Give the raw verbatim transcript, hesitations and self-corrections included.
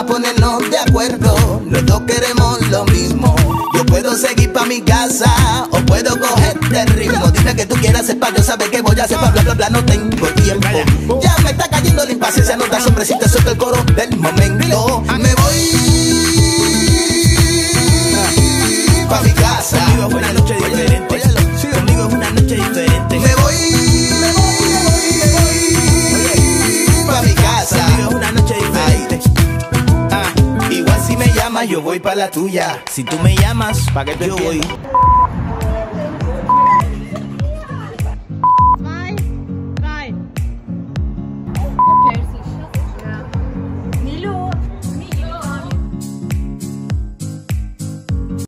a ponernos de acuerdo. Los dos queremos lo mismo. Yo puedo seguir pa' mi casa o puedo cogerte el ritmo. Dime que tú quieras hacer pa' yo saber qué voy a hacer pa' bla bla bla, no tengo tiempo. Ya me está cayendo la impaciencia, nota sombrecita, suelto el coro del momento. Me voy pa' mi casa. Conmigo es una noche diferente. Conmigo es una noche diferente. Me voy, me voy, me voy, me voy pa' mi casa. Conmigo es una noche diferente. Ah, igual si me llamas yo voy pa' la tuya. Si tú me llamas, ¿pa' qué yo voy?